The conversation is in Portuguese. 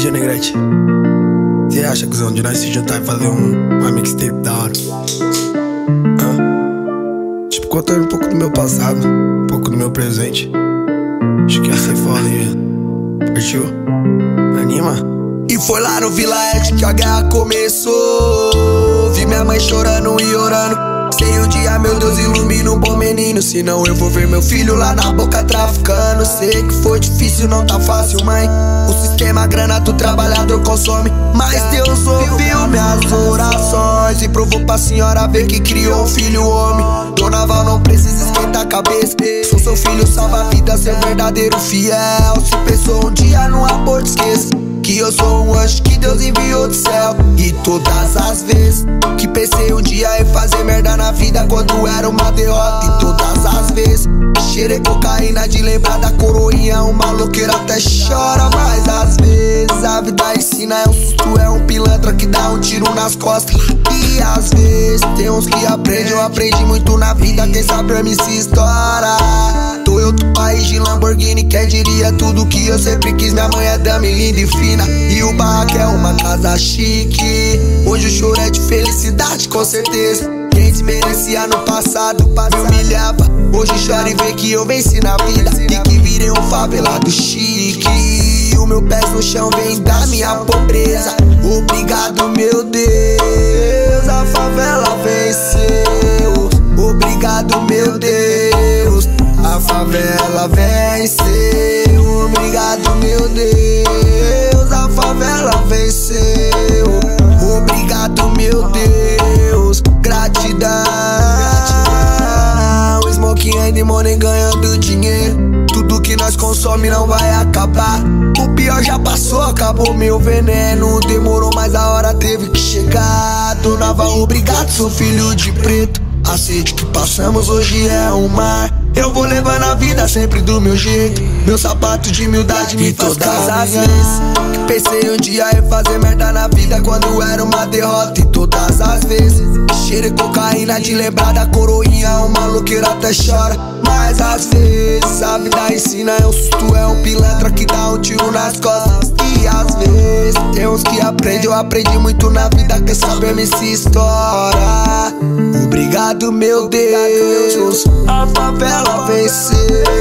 DJ Negrete, você acha, cuzão, de nós se juntar e fazer uma mixtape da hora? Tipo, contando um pouco do meu passado, um pouco do meu presente. Acho que ia ser foda, hein? Partiu? Anima? E foi lá no Vila Ed que a guerra começou. Vi minha mãe chorando e orando. Sei um dia, meu Deus, ilumina um bom menino, senão eu vou ver meu filho lá na boca traficando. Sei que foi difícil, não tá fácil, mãe. O sistema, a grana do trabalhador consome, mas Deus ouviu minhas orações e provou pra senhora ver que criou um filho homem. Dona Val, não precisa esquentar a cabeça. Sou seu filho, salva a vida, seu verdadeiro fiel. Se pensou um dia no aborto, esqueça que eu sou um anjo que Deus enviou do céu. E todas as vezes que pensei um dia em fazer merda na vida, quando era uma derrota. E todas as vezes cheirei cocaína de lembrar da coroinha. Um maloqueiro até chora, mas às vezes a vida ensina. É um susto, é um pilantra que dá um tiro nas costas. E às vezes tem uns que aprendem. Eu aprendi muito na vida, quem sabe a se estoura. Tô em outro país de Lamborghini, quem diria tudo que eu sempre quis. Minha mãe é dame linda e fina, e o barraco é uma casa chique. Hoje o choro é de felicidade, com certeza. Quem desmerecia no passado, me humilhava. Hoje chora e vê que eu venci na vida e que virei um favelado chique. O meu pé no chão vem da minha pobreza. Obrigado, meu Deus, a favela venceu. Obrigado, meu Deus, a favela venceu. Obrigado, meu Deus, a favela venceu. Obrigado, meu Deus, gratidão. Smoking and money ganhando dinheiro. Tudo que nós consome não vai acabar. O pior já passou, acabou meu veneno. Demorou, mas a hora teve que chegar. Dona Val, obrigado, sou filho de preto. A sede que passamos hoje é um mar. Eu vou levando a vida sempre do meu jeito. Meu sapato de humildade me faz caminhar. Que pensei um dia em fazer merda na vida, quando era uma derrota. E todas as vezes cheirei cocaína de lembrar da coroinha. Um maloqueiro até chora, mas às vezes a vida ensina. É um susto, é um pilantra que dá um tiro nas costas. E às vezes tem uns que aprendem. Eu aprendi muito na vida, quem sabe a se estoura. Obrigado, meu Deus, a favela venceu.